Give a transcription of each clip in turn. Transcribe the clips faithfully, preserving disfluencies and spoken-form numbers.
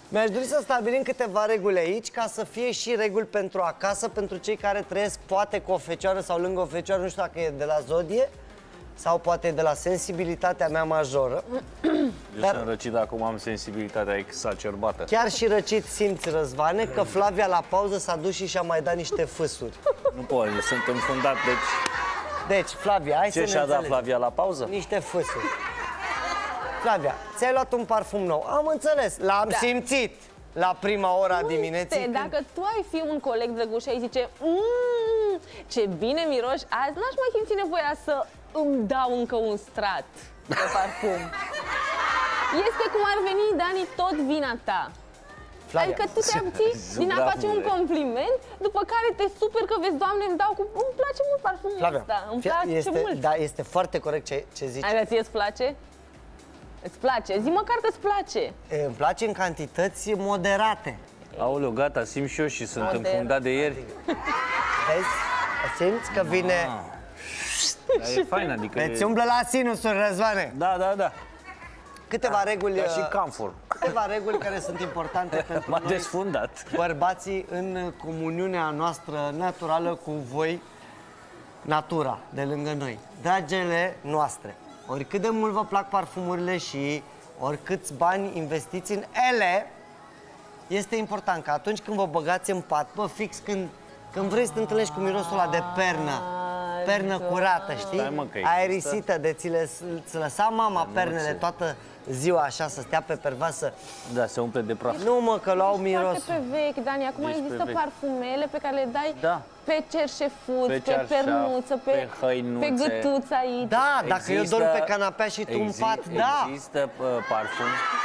Mi-aș dori să stabilim câteva reguli aici, ca să fie și reguli pentru acasă, pentru cei care trăiesc poate cu o fecioară sau lângă o fecioară, nu știu dacă e de la zodie sau poate de la sensibilitatea mea majoră. Eu Dar... sunt răcit acum, am sensibilitatea exacerbată. Chiar și răcit simți, Răzvane, că Flavia la pauză s-a dus și și-a mai dat niște fâsuri. Nu pot, sunt înfundat, deci... Deci, Flavia, hai Ce să ne și-a dat Flavia la pauză? Niște fâsuri. Flavia, ți-ai luat un parfum nou. Am înțeles, l-am da. simțit la prima ora Uite, dimineții. Dacă când... tu ai fi un coleg drăguș și ai zice mmm, ce bine miroși azi, n-aș mai simți nevoia să îmi dau încă un strat de parfum. Este cum ar veni, Dani, tot vina ta. Flavia. Adică tu te abții din a face un compliment, după care te super că vezi, Doamne, îmi dau cu... Îmi place mult parfumul Flavia, ăsta, îmi place este, mult. Da, este foarte corect ce, ce zici. Ai, ție îți place? Îți place? Zi măcar că îți place. Îmi place în cantități moderate. Aoleu, gata, simt și eu și sunt Moder. înfundat de ieri. Vezi? Simți că vine... Dar e fain, adică... Îți umblă la sinusuri, Răzvane. Da, da, da. Câteva da, reguli... Ca și camfor. Câteva reguli care sunt importante pentru M-a noi, desfundat. bărbații, în comuniunea noastră naturală cu voi, natura, de lângă noi. Dragele noastre, oricât de mult vă plac parfumurile și oricâți bani investiți în ele, este important că atunci când vă băgați în pat, bă, fix când, când vrei să te întâlnești cu mirosul ăla de pernă, pernă curată, știi? Stai, mă, aerisită, de ți le ți lăsa mama pernele toată ziua așa, să stea pe pervasă. Da, se umple de praf. Nu, mă, că luau miros. Foarte pe vechi, Dani. Acum deci există parfumele pe care le dai da. pe cerșefuț, pe, pe pernuță, pe, pe hăinuțe. Pe gâtuță aici. Da, dacă există, eu dorm pe canapea și tu în pat, da. Există uh, parfum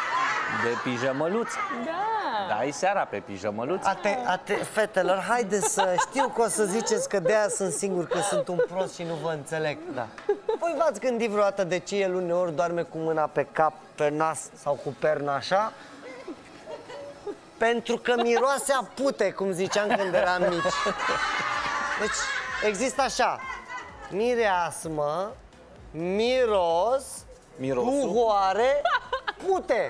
de pijamăluț. Da. Dai seara pe pijamăluț. Ate, ate, fetelor, haideți să știu că o să ziceți că de-aia sunt singur, că sunt un prost și nu vă înțeleg. Da. Voi v-ați gândit vreodată de ce el uneori doarme cu mâna pe cap, pe nas sau cu perna așa? Pentru că miroase a pute, cum ziceam când eram mici. Deci, există așa, mireasmă, miros, Mirosul. buhoare, pute.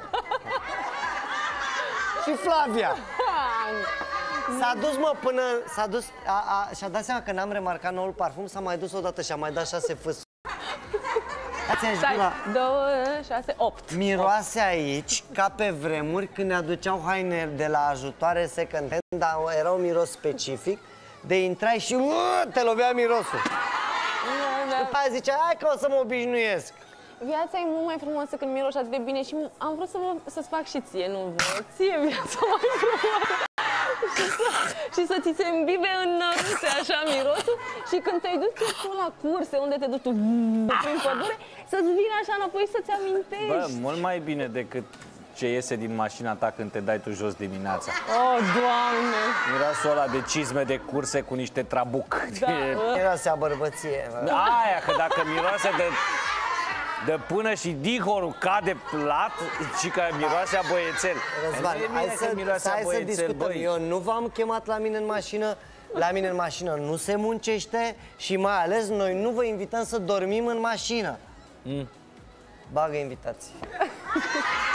Și Flavia. S-a dus, mă, până... S-a dus... Și-a dat seama că n-am remarcat noul parfum, s-a mai dus odată și a mai dat șase fâsuri. Stai, două, șase, opt. Miroase aici, ca pe vremuri, când ne aduceau haine de la ajutoare second hand, dar era un miros specific, de intrai și uh, te lovea mirosul. Da, da. După aia zicea, hai că o să mă obișnuiesc. Viața e mult mai frumoasă când miroși atât de bine și am vrut să să-ți fac și ție, nu vă, ție viața mai frumoasă. și, să, și să ți se îmbibe în năruțe așa mirosul și când te-ai dus tu la curse, unde te duci tu prin pădure, să-ți vină așa înapoi să-ți amintești. Bă, mult mai bine decât ce iese din mașina ta când te dai tu jos dimineața. Oh, Doamne! Mirosul ăla de cizme de curse cu niște trabuc. Da. Mirosea bărbăție. Aia, că dacă miroase de... de până și dihorul cade plat și că miroase a băiețel. Răzvan, hai să, să, hai să discutăm. Băi. Eu nu v-am chemat la mine în mașină. La mine în mașină nu se muncește și mai ales noi nu vă invităm să dormim în mașină. Mm. Bagă invitații.